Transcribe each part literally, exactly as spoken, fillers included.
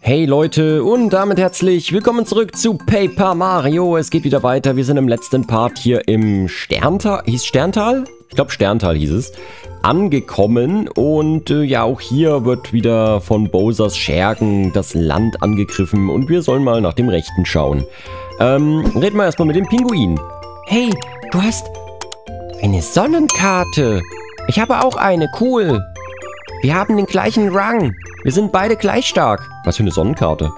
Hey Leute und damit herzlich willkommen zurück zu Paper Mario. Es geht wieder weiter. Wir sind im letzten Part hier im Sterntal. Hieß Sterntal? Ich glaube Sterntal hieß es. Angekommen und äh, ja, auch hier wird wieder von Bowsers Schergen das Land angegriffen und wir sollen mal nach dem Rechten schauen. Ähm, reden wir erstmal mit dem Pinguin. Hey, du hast eine Sonnenkarte. Ich habe auch eine, cool. Wir haben den gleichen Rang. Wir sind beide gleich stark. Was für eine Sonnenkarte?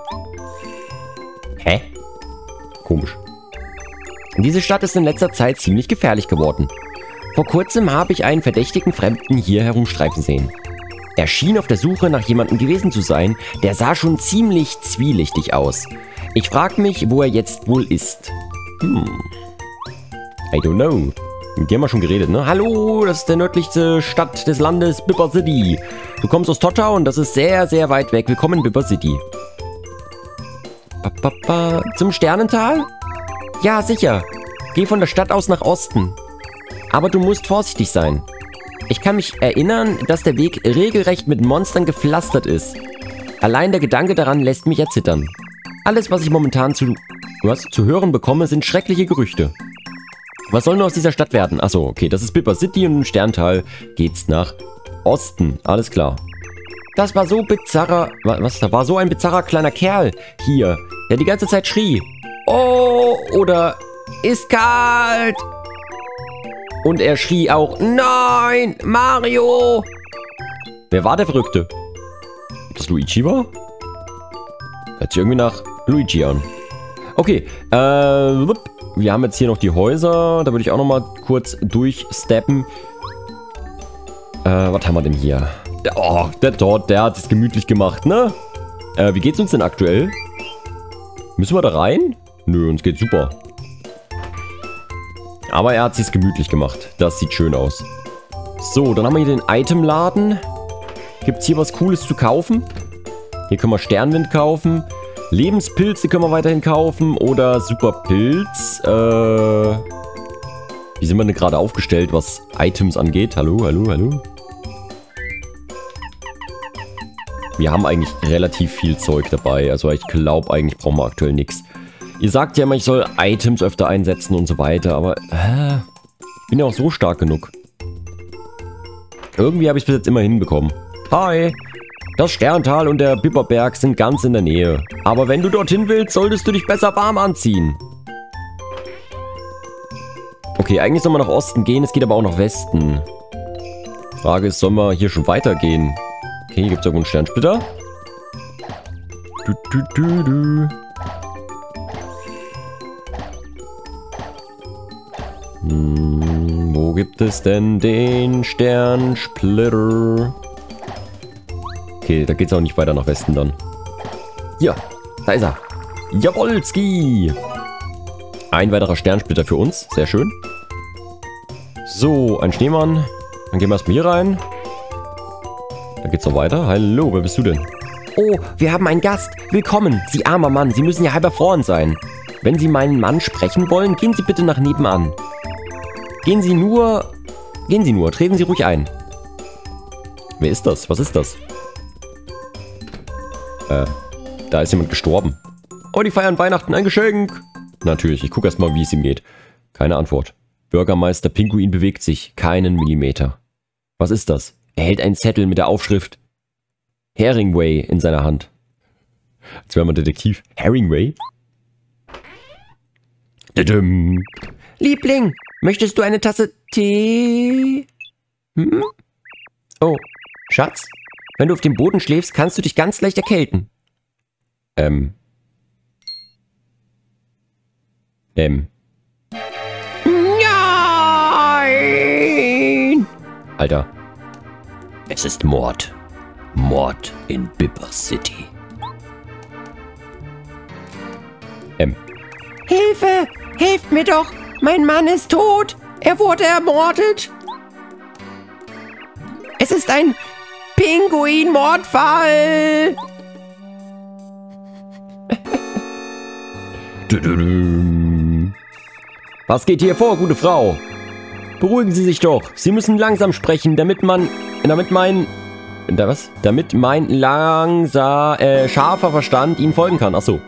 Hä? Komisch. Diese Stadt ist in letzter Zeit ziemlich gefährlich geworden. Vor kurzem habe ich einen verdächtigen Fremden hier herumstreifen sehen. Er schien auf der Suche nach jemandem gewesen zu sein, der sah schon ziemlich zwielichtig aus. Ich frage mich, wo er jetzt wohl ist. Hm. I don't know. Mit dir haben wir schon geredet, ne? Hallo, das ist der nördlichste Stadt des Landes, Bipper City. Du kommst aus Tottau und das ist sehr, sehr weit weg. Willkommen in Bipper City. Ba, ba, ba. Zum Sternental? Ja, sicher. Geh von der Stadt aus nach Osten. Aber du musst vorsichtig sein. Ich kann mich erinnern, dass der Weg regelrecht mit Monstern gepflastert ist. Allein der Gedanke daran lässt mich erzittern. Alles, was ich momentan zu, was, zu hören bekomme, sind schreckliche Gerüchte. Was soll nur aus dieser Stadt werden? Achso, okay, das ist Bipper City und im Sterntal geht's nach Osten. Alles klar. Das war so bizarrer... Was? Da war so ein bizarrer kleiner Kerl hier, der die ganze Zeit schrie. Oh, oder ist kalt. Und er schrie auch, nein, Mario. Wer war der Verrückte? Ob das Luigi war? Hört sich irgendwie nach Luigi an. Okay, äh... wir haben jetzt hier noch die Häuser. Da würde ich auch noch mal kurz durchsteppen. Äh, was haben wir denn hier? Der, oh, der dort, der hat es gemütlich gemacht, ne? Äh, wie geht's uns denn aktuell? Müssen wir da rein? Nö, uns geht's super. Aber er hat es gemütlich gemacht. Das sieht schön aus. So, dann haben wir hier den Itemladen. Gibt's hier was Cooles zu kaufen? Hier können wir Sternwind kaufen. Lebenspilze können wir weiterhin kaufen oder Superpilz. Äh, wie sind wir denn gerade aufgestellt, was Items angeht? Hallo, hallo, hallo. Wir haben eigentlich relativ viel Zeug dabei. Also ich glaube, eigentlich brauchen wir aktuell nichts. Ihr sagt ja immer, ich soll Items öfter einsetzen und so weiter. Aber äh, ich bin ja auch so stark genug. Irgendwie habe ich es bis jetzt immer hinbekommen. Hi! Das Sterntal und der Bipperberg sind ganz in der Nähe. Aber wenn du dorthin willst, solltest du dich besser warm anziehen. Okay, eigentlich soll man nach Osten gehen, es geht aber auch nach Westen. Frage ist, sollen wir hier schon weitergehen? Okay, hier gibt es irgendwo einen Sternsplitter. Du, du, du, du. Hm, wo gibt es denn den Sternsplitter? Okay, da geht es auch nicht weiter nach Westen dann. Ja, da ist er. Jawolski! Ein weiterer Sternsplitter für uns. Sehr schön. So, ein Schneemann. Dann gehen wir erstmal hier rein. Dann geht's noch weiter. Hallo, wer bist du denn? Oh, wir haben einen Gast. Willkommen. Sie armer Mann, Sie müssen ja halb erfroren sein. Wenn Sie meinen Mann sprechen wollen, gehen Sie bitte nach nebenan. Gehen Sie nur... Gehen Sie nur, treten Sie ruhig ein. Wer ist das? Was ist das? Äh, da ist jemand gestorben. Oh, die feiern Weihnachten, ein Geschenk. Natürlich, ich gucke erstmal, wie es ihm geht. Keine Antwort. Bürgermeister Pinguin bewegt sich keinen Millimeter. Was ist das? Er hält einen Zettel mit der Aufschrift Herringway in seiner Hand. Als wäre man Detektiv. Herringway? Dadum. Liebling, möchtest du eine Tasse Tee? Hm? Oh, Schatz? Wenn du auf dem Boden schläfst, kannst du dich ganz leicht erkälten. Ähm. Ähm. Nein! Alter. Es ist Mord. Mord in Bipper City. Ähm. Hilfe! Hilft mir doch! Mein Mann ist tot! Er wurde ermordet! Es ist ein... Pinguin-Mordfall! Was geht hier vor, gute Frau? Beruhigen Sie sich doch. Sie müssen langsam sprechen, damit man... Damit mein... da was? Damit mein langsam, äh, scharfer Verstand ihnen folgen kann. Achso.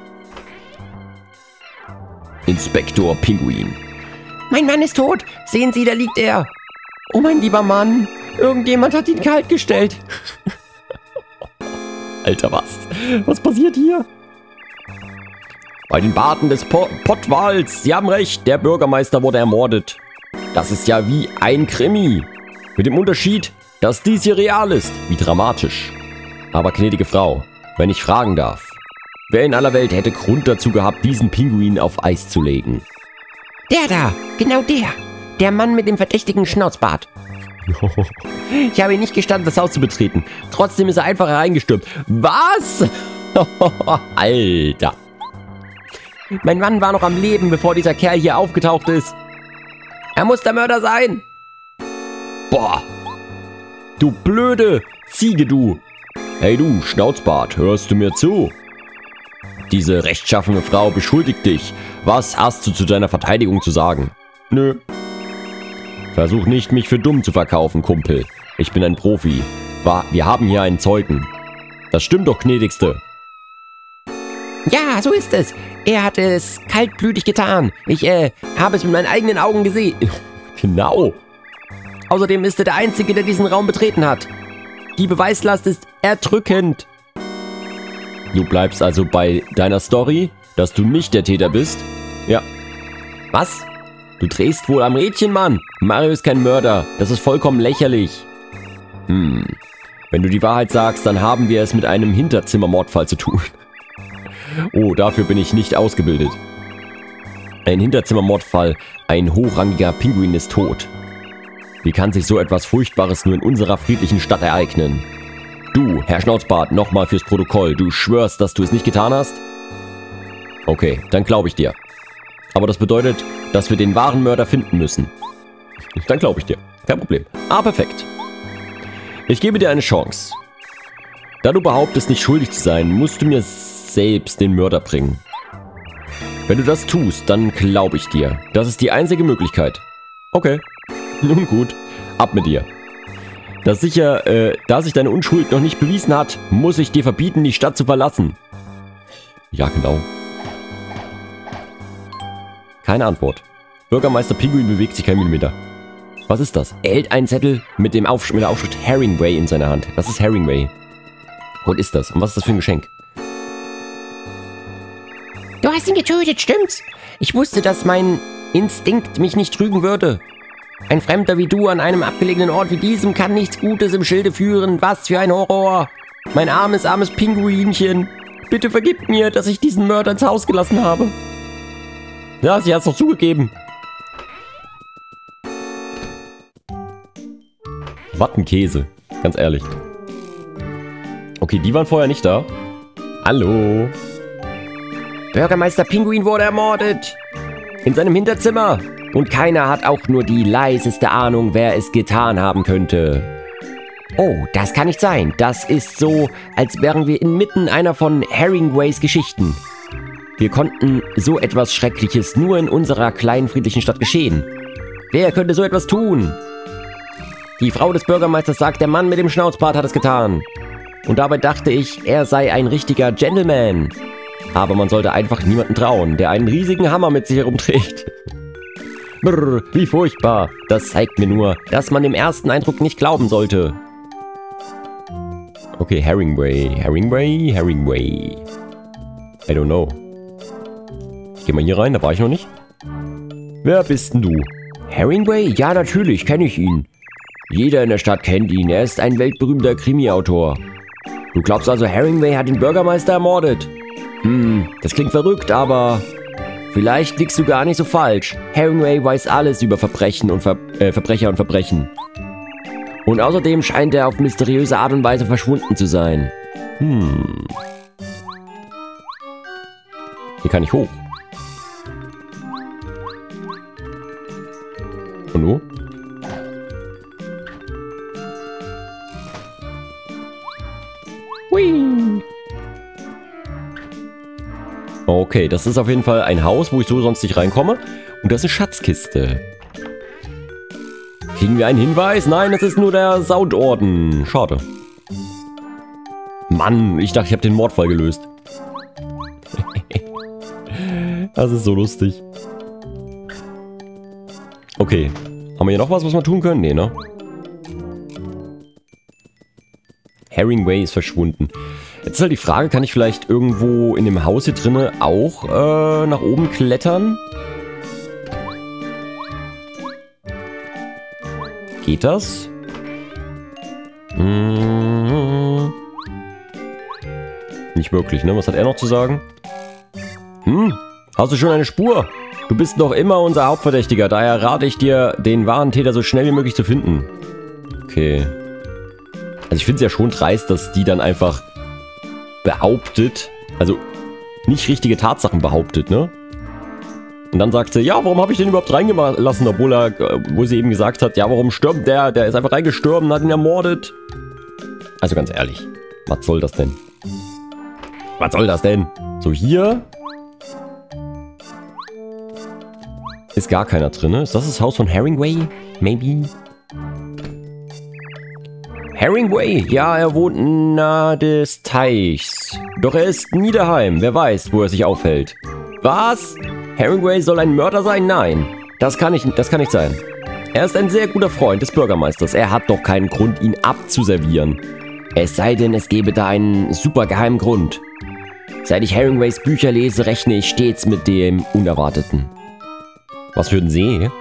Inspektor Pinguin. Mein Mann ist tot. Sehen Sie, da liegt er. Oh, mein lieber Mann. Irgendjemand hat ihn kalt gestellt. Alter, was? Was passiert hier? Bei den Baten des po Pottwals. Sie haben recht, der Bürgermeister wurde ermordet. Das ist ja wie ein Krimi. Mit dem Unterschied, dass dies hier real ist. Wie dramatisch. Aber gnädige Frau, wenn ich fragen darf. Wer in aller Welt hätte Grund dazu gehabt, diesen Pinguin auf Eis zu legen? Der da, genau der. Der Mann mit dem verdächtigen Schnauzbart. Ich habe ihn nicht gestanden, das Haus zu betreten. Trotzdem ist er einfach hereingestürmt. Was? Alter. Mein Mann war noch am Leben, bevor dieser Kerl hier aufgetaucht ist. Er muss der Mörder sein. Boah. Du blöde Ziege, du. Hey du, Schnauzbart, hörst du mir zu? Diese rechtschaffene Frau beschuldigt dich. Was hast du zu deiner Verteidigung zu sagen? Nö. Versuch nicht, mich für dumm zu verkaufen, Kumpel. Ich bin ein Profi. Wir haben hier einen Zeugen. Das stimmt doch, gnädigste. Ja, so ist es. Er hat es kaltblütig getan. Ich, äh, habe es mit meinen eigenen Augen gesehen. Genau. Außerdem ist er der Einzige, der diesen Raum betreten hat. Die Beweislast ist erdrückend. Du bleibst also bei deiner Story, dass du nicht der Täter bist? Ja. Was? Du drehst wohl am Rädchen, Mann. Mario ist kein Mörder. Das ist vollkommen lächerlich. Hm. Wenn du die Wahrheit sagst, dann haben wir es mit einem Hinterzimmermordfall zu tun. Oh, dafür bin ich nicht ausgebildet. Ein Hinterzimmermordfall. Ein hochrangiger Pinguin ist tot. Wie kann sich so etwas Furchtbares nur in unserer friedlichen Stadt ereignen? Du, Herr Schnauzbart, nochmal fürs Protokoll. Du schwörst, dass du es nicht getan hast? Okay, dann glaube ich dir. Aber das bedeutet, dass wir den wahren Mörder finden müssen. Dann glaube ich dir. Kein Problem. Ah, perfekt. Ich gebe dir eine Chance. Da du behauptest, nicht schuldig zu sein, musst du mir selbst den Mörder bringen. Wenn du das tust, dann glaube ich dir. Das ist die einzige Möglichkeit. Okay. Nun gut. Ab mit dir. Das sicher, äh, da sich deine Unschuld noch nicht bewiesen hat, muss ich dir verbieten, die Stadt zu verlassen. Ja, genau. Keine Antwort. Bürgermeister Pinguin bewegt sich kein Millimeter. Was ist das? Er hält einen Zettel mit, dem Aufsch mit der Aufschrift Herringway in seiner Hand. Was ist Herringway? Und ist das? Und was ist das für ein Geschenk? Du hast ihn getötet, stimmt's? Ich wusste, dass mein Instinkt mich nicht trügen würde. Ein Fremder wie du an einem abgelegenen Ort wie diesem kann nichts Gutes im Schilde führen. Was für ein Horror. Mein armes, armes Pinguinchen. Bitte vergib mir, dass ich diesen Mörder ins Haus gelassen habe. Ja, sie hat's doch zugegeben. Was ein Käse. Ganz ehrlich. Okay, die waren vorher nicht da. Hallo. Bürgermeister Pinguin wurde ermordet. In seinem Hinterzimmer. Und keiner hat auch nur die leiseste Ahnung, wer es getan haben könnte. Oh, das kann nicht sein. Das ist so, als wären wir inmitten einer von Herringways Geschichten. Wir konnten so etwas Schreckliches nur in unserer kleinen friedlichen Stadt geschehen. Wer könnte so etwas tun? Die Frau des Bürgermeisters sagt, der Mann mit dem Schnauzbart hat es getan. Und dabei dachte ich, er sei ein richtiger Gentleman. Aber man sollte einfach niemanden trauen, der einen riesigen Hammer mit sich herumträgt. Brrr, wie furchtbar. Das zeigt mir nur, dass man dem ersten Eindruck nicht glauben sollte. Okay, Herringway, Herringway, Herringway. I don't know. Ich geh mal hier rein, da war ich noch nicht. Wer bist denn du? Herringway? Ja, natürlich, kenne ich ihn. Jeder in der Stadt kennt ihn, er ist ein weltberühmter Krimi-Autor. Du glaubst also, Herringway hat den Bürgermeister ermordet? Hm, das klingt verrückt, aber... Vielleicht liegst du gar nicht so falsch. Herringway weiß alles über Verbrechen und Ver äh, Verbrecher und Verbrechen. Und außerdem scheint er auf mysteriöse Art und Weise verschwunden zu sein. Hm. Hier kann ich hoch. Und wo? Hui. Okay, das ist auf jeden Fall ein Haus, wo ich so sonst nicht reinkomme. Und das ist eine Schatzkiste. Kriegen wir einen Hinweis? Nein, das ist nur der Soundorden. Schade. Mann, ich dachte, ich habe den Mordfall gelöst. Das ist so lustig. Okay. Haben wir hier noch was, was wir tun können? Nee, ne? Herringway ist verschwunden. Jetzt ist halt die Frage, kann ich vielleicht irgendwo in dem Haus hier drinne auch äh, nach oben klettern? Geht das? Hm. Nicht wirklich, ne? Was hat er noch zu sagen? Hm, hast du schon eine Spur? Du bist noch immer unser Hauptverdächtiger, daher rate ich dir, den wahren Täter so schnell wie möglich zu finden. Okay. Also ich finde es ja schon dreist, dass die dann einfach behauptet, also nicht richtige Tatsachen behauptet, ne? Und dann sagt sie, ja, warum habe ich den überhaupt reingelassen, obwohl er, wo sie eben gesagt hat, ja, warum stirbt der? Der ist einfach reingestorben und hat ihn ermordet. Also ganz ehrlich, was soll das denn? Was soll das denn? So, hier ist gar keiner drin. Ist das das Haus von Herringway? Maybe. Herringway, ja, er wohnt nahe des Teichs. Doch er ist nie daheim. Wer weiß, wo er sich aufhält. Was? Herringway soll ein Mörder sein? Nein. Das kann nicht, das kann nicht sein. Er ist ein sehr guter Freund des Bürgermeisters. Er hat doch keinen Grund, ihn abzuservieren. Es sei denn, es gäbe da einen super geheimen Grund. Seit ich Herringways Bücher lese, rechne ich stets mit dem Unerwarteten. Was für ein See?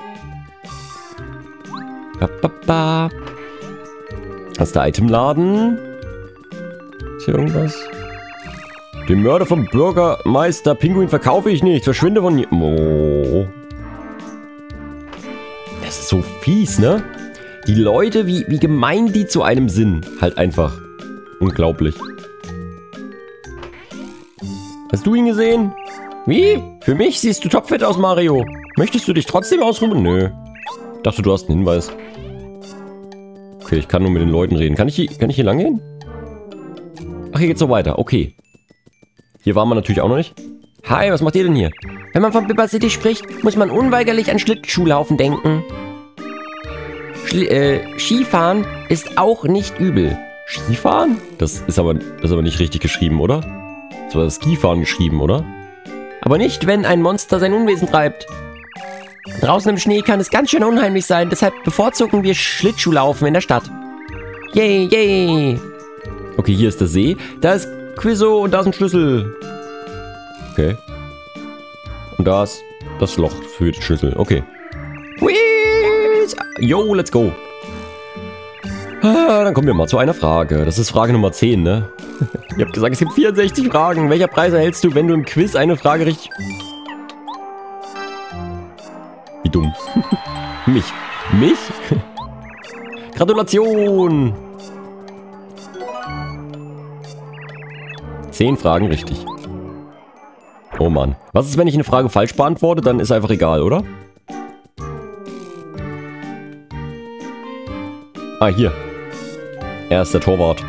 Ba, ba, ba. Das ist der Itemladen. Ist hier irgendwas? Den Mörder vom Bürgermeister Pinguin verkaufe ich nicht. Verschwinde von hier. Oh. Das ist so fies, ne? Die Leute, wie, wie gemein die zu einem sind. Halt einfach. Unglaublich. Hast du ihn gesehen? Wie? Für mich siehst du topfit aus, Mario. Möchtest du dich trotzdem ausruhen? Nö. Ich dachte, du hast einen Hinweis. Okay, ich kann nur mit den Leuten reden. Kann ich hier, kann ich hier lang gehen? Ach, hier geht's so weiter. Okay. Hier waren wir natürlich auch noch nicht. Hi, was macht ihr denn hier? Wenn man von Bibber City spricht, muss man unweigerlich an Schlittschuhlaufen denken. Schli äh, Skifahren ist auch nicht übel. Skifahren? Das ist aber, das ist aber nicht richtig geschrieben, oder? Das war das Skifahren geschrieben, oder? Aber nicht, wenn ein Monster sein Unwesen treibt. Draußen im Schnee kann es ganz schön unheimlich sein, deshalb bevorzugen wir Schlittschuhlaufen in der Stadt. Yay, yay. Okay, hier ist der See. Da ist Quizzo und da ist ein Schlüssel. Okay. Und da ist das Loch für den Schlüssel. Okay. Whiz. Yo, let's go. Ah, dann kommen wir mal zu einer Frage. Das ist Frage Nummer zehn, ne? Ihr habt gesagt, es gibt vierundsechzig Fragen. Welcher Preis erhältst du, wenn du im Quiz eine Frage richtig... Wie dumm. Mich. Mich? Gratulation! Zehn Fragen richtig. Oh Mann. Was ist, wenn ich eine Frage falsch beantworte? Dann ist einfach egal, oder? Ah, hier. Er ist der Torwart.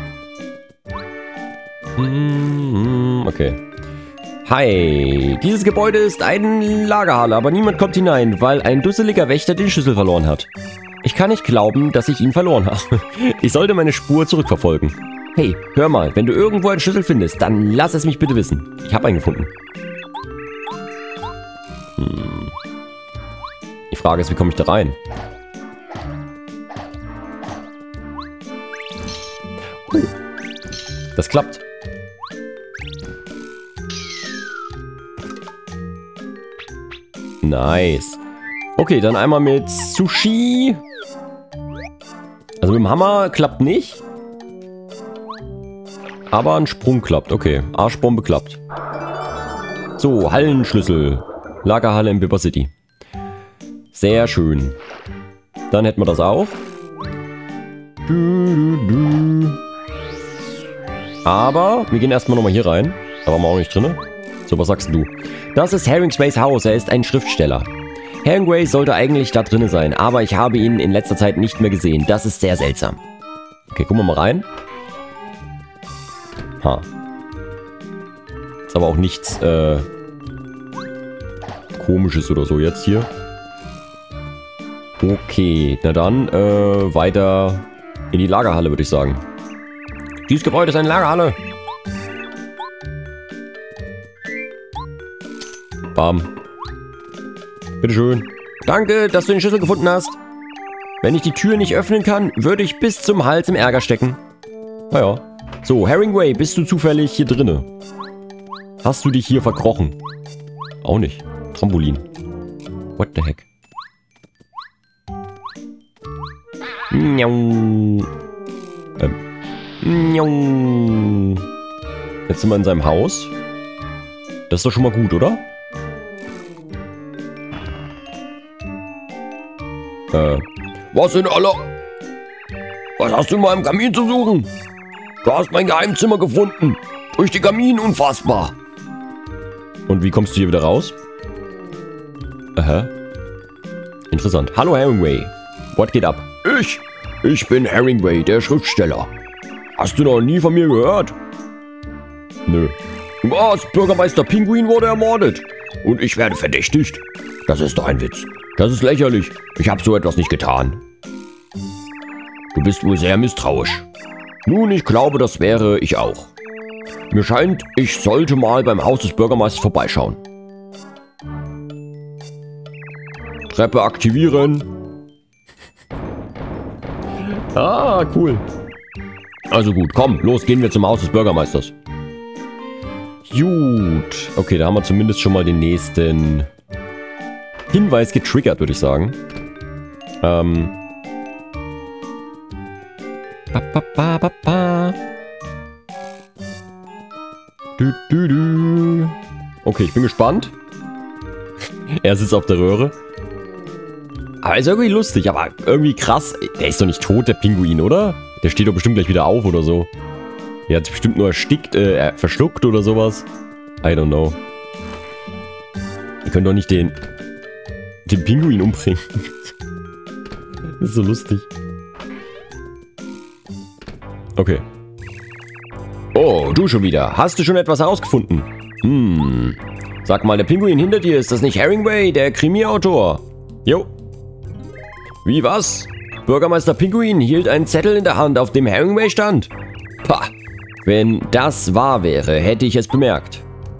Okay. Hi. Dieses Gebäude ist eine Lagerhalle, aber niemand kommt hinein, weil ein dusseliger Wächter den Schlüssel verloren hat. Ich kann nicht glauben, dass ich ihn verloren habe. Ich sollte meine Spur zurückverfolgen. Hey, hör mal, wenn du irgendwo einen Schlüssel findest, dann lass es mich bitte wissen. Ich habe einen gefunden. Hm. Die Frage ist, wie komme ich da rein? Uh. Das klappt. Nice. Okay, dann einmal mit Sushi. Also mit dem Hammer klappt nicht. Aber ein Sprung klappt. Okay, Arschbombe klappt. So, Hallenschlüssel. Lagerhalle in Bibber City. Sehr schön. Dann hätten wir das auch. Du, du, du. Aber wir gehen erstmal nochmal hier rein. Da waren wir auch nicht drin. So, was sagst du? Das ist Herringways Haus. Er ist ein Schriftsteller. Herringway sollte eigentlich da drin sein, aber ich habe ihn in letzter Zeit nicht mehr gesehen. Das ist sehr seltsam. Okay, gucken wir mal rein. Ha. Ist aber auch nichts äh, Komisches oder so jetzt hier. Okay, na dann äh, weiter in die Lagerhalle, würde ich sagen. Dieses Gebäude ist eine Lagerhalle. Bam. Bitteschön. Danke, dass du den Schlüssel gefunden hast. Wenn ich die Tür nicht öffnen kann, würde ich bis zum Hals im Ärger stecken. Naja. So, Herringway, bist du zufällig hier drinne? Hast du dich hier verkrochen? Auch nicht. Trampolin. What the heck? Ähm. Jetzt sind wir in seinem Haus. Das ist doch schon mal gut, oder? Äh. Was in aller... Was hast du in meinem Kamin zu suchen? Du hast mein Geheimzimmer gefunden. Durch den Kamin, unfassbar. Und wie kommst du hier wieder raus? Aha. Interessant. Hallo Herringway. What geht ab? Ich? Ich bin Herringway, der Schriftsteller. Hast du noch nie von mir gehört? Nö. Was? Bürgermeister Pinguin wurde ermordet. Und ich werde verdächtigt. Das ist doch ein Witz. Das ist lächerlich. Ich habe so etwas nicht getan. Du bist wohl sehr misstrauisch. Nun, ich glaube, das wäre ich auch. Mir scheint, ich sollte mal beim Haus des Bürgermeisters vorbeischauen. Treppe aktivieren. Ah, cool. Also gut, komm, los, gehen wir zum Haus des Bürgermeisters. Gut. Okay, da haben wir zumindest schon mal den nächsten Hinweis getriggert, würde ich sagen. Ähm. Ba, ba, ba, ba, ba. Du, du, du. Okay, ich bin gespannt. Er sitzt auf der Röhre. Aber ist irgendwie lustig, aber irgendwie krass. Der ist doch nicht tot, der Pinguin, oder? Der steht doch bestimmt gleich wieder auf oder so. Der hat sich bestimmt nur erstickt, äh, verschluckt oder sowas. I don't know. Wir können doch nicht den, den Pinguin umbringen. Das ist so lustig. Okay. Oh, du schon wieder. Hast du schon etwas herausgefunden? Hm. Sag mal, der Pinguin hinter dir, ist das nicht Herringway, der Krimi-Autor? Jo. Wie, was? Bürgermeister Pinguin hielt einen Zettel in der Hand, auf dem Herringway stand. Pah. Wenn das wahr wäre, hätte ich es bemerkt.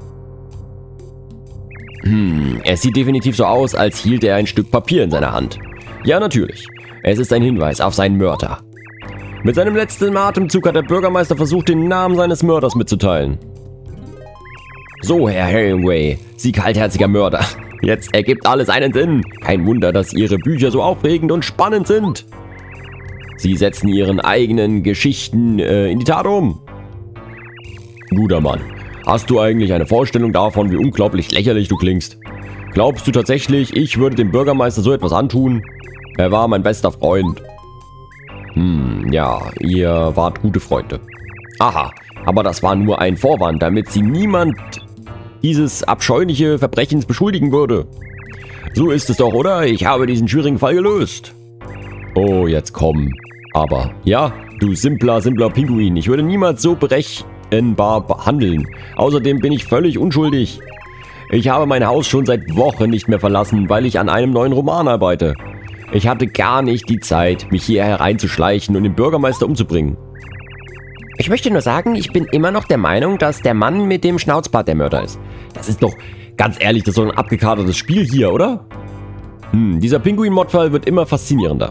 Hm, es sieht definitiv so aus, als hielte er ein Stück Papier in seiner Hand. Ja, natürlich. Es ist ein Hinweis auf seinen Mörder. Mit seinem letzten Atemzug hat der Bürgermeister versucht, den Namen seines Mörders mitzuteilen. So, Herr Herringway, Sie kaltherziger Mörder. Jetzt ergibt alles einen Sinn. Kein Wunder, dass Ihre Bücher so aufregend und spannend sind. Sie setzen Ihren eigenen Geschichten äh, in die Tat um. Guter Mann, hast du eigentlich eine Vorstellung davon, wie unglaublich lächerlich du klingst? Glaubst du tatsächlich, ich würde dem Bürgermeister so etwas antun? Er war mein bester Freund. Hm, ja, ihr wart gute Freunde. Aha, aber das war nur ein Vorwand, damit sie niemand dieses abscheuliche Verbrechens beschuldigen würde. So ist es doch, oder? Ich habe diesen schwierigen Fall gelöst. Oh, jetzt komm. Aber, ja, du simpler, simpler Pinguin, ich würde niemals so berechenbar handeln. Außerdem bin ich völlig unschuldig. Ich habe mein Haus schon seit Wochen nicht mehr verlassen, weil ich an einem neuen Roman arbeite. Ich hatte gar nicht die Zeit, mich hier hereinzuschleichen und den Bürgermeister umzubringen. Ich möchte nur sagen, ich bin immer noch der Meinung, dass der Mann mit dem Schnauzbart der Mörder ist. Das ist doch, ganz ehrlich, das ist doch ein abgekatertes Spiel hier, oder? Hm, dieser Pinguin-Mordfall wird immer faszinierender.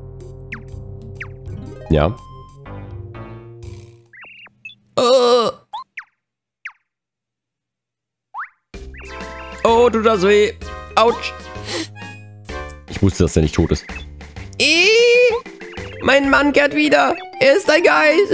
Ja. Oh, oh tut das weh. Autsch. Ich wusste, dass er nicht tot ist. Ih, mein Mann kehrt wieder. Er ist ein Geist.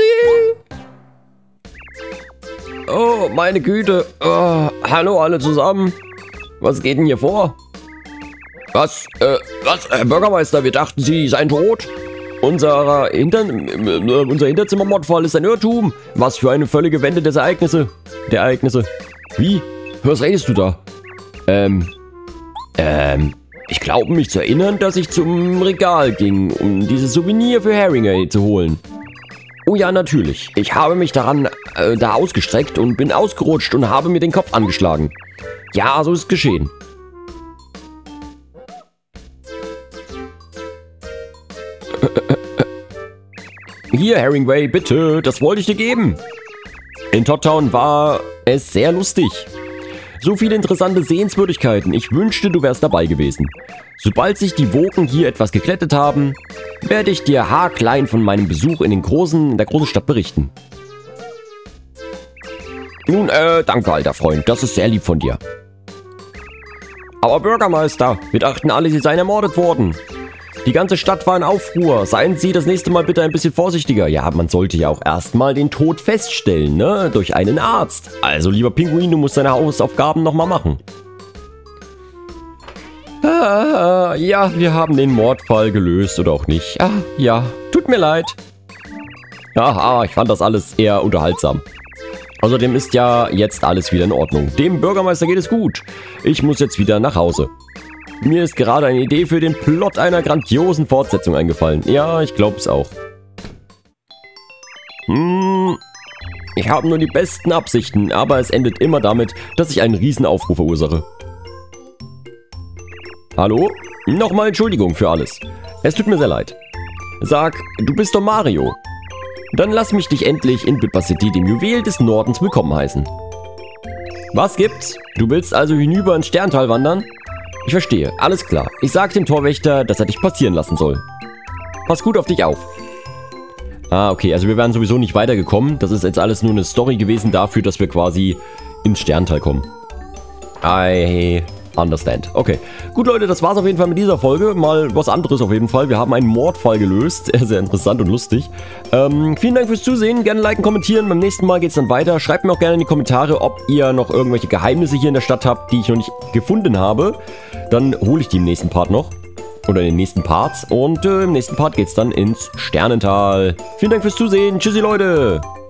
Oh, meine Güte. Oh, hallo alle zusammen. Was geht denn hier vor? Was? Äh, was? Herr Bürgermeister, wir dachten, Sie seien tot. Unser, Hinter äh, unser Hinterzimmermordfall ist ein Irrtum. Was für eine völlige Wende des Ereignisse. Der Ereignisse. Wie? Was redest du da? Ähm. Ähm. Ich glaube mich zu erinnern, dass ich zum Regal ging, um dieses Souvenir für Herringway zu holen. Oh ja, natürlich. Ich habe mich daran äh, da ausgestreckt und bin ausgerutscht und habe mir den Kopf angeschlagen. Ja, so ist geschehen. Hier, Herringway, bitte, das wollte ich dir geben. In Todd Town war es sehr lustig. So viele interessante Sehenswürdigkeiten. Ich wünschte, du wärst dabei gewesen. Sobald sich die Wogen hier etwas geglättet haben, werde ich dir haarklein von meinem Besuch in, den großen, in der großen Stadt berichten. Nun, äh, danke, alter Freund. Das ist sehr lieb von dir. Aber Bürgermeister, wir dachten alle, Sie seien ermordet worden. Die ganze Stadt war in Aufruhr. Seien Sie das nächste Mal bitte ein bisschen vorsichtiger. Ja, man sollte ja auch erstmal den Tod feststellen, ne? Durch einen Arzt. Also, lieber Pinguin, du musst deine Hausaufgaben nochmal machen. Ah, ja, wir haben den Mordfall gelöst oder auch nicht. Ah, ja, tut mir leid. Aha, ich fand das alles eher unterhaltsam. Außerdem ist ja jetzt alles wieder in Ordnung. Dem Bürgermeister geht es gut. Ich muss jetzt wieder nach Hause. Mir ist gerade eine Idee für den Plot einer grandiosen Fortsetzung eingefallen. Ja, ich glaube es auch. Hm, ich habe nur die besten Absichten, aber es endet immer damit, dass ich einen Riesenaufruhr verursache. Hallo? Nochmal Entschuldigung für alles. Es tut mir sehr leid. Sag, du bist doch Mario. Dann lass mich dich endlich in Bitbar City, dem Juwel des Nordens, willkommen heißen. Was gibt's? Du willst also hinüber ins Sterntal wandern? Ich verstehe, alles klar. Ich sag dem Torwächter, dass er dich passieren lassen soll. Pass gut auf dich auf. Ah, okay, also wir wären sowieso nicht weitergekommen. Das ist jetzt alles nur eine Story gewesen dafür, dass wir quasi ins Sterntal kommen. I understand. Okay, gut Leute, das war's auf jeden Fall mit dieser Folge. Mal was anderes auf jeden Fall. Wir haben einen Mordfall gelöst. Sehr, sehr interessant und lustig. Ähm, vielen Dank fürs Zusehen. Gerne liken, kommentieren. Beim nächsten Mal geht's dann weiter. Schreibt mir auch gerne in die Kommentare, ob ihr noch irgendwelche Geheimnisse hier in der Stadt habt, die ich noch nicht gefunden habe. Dann hole ich die im nächsten Part noch. Oder in den nächsten Parts. Und äh, im nächsten Part geht's dann ins Sternental. Vielen Dank fürs Zusehen. Tschüssi Leute.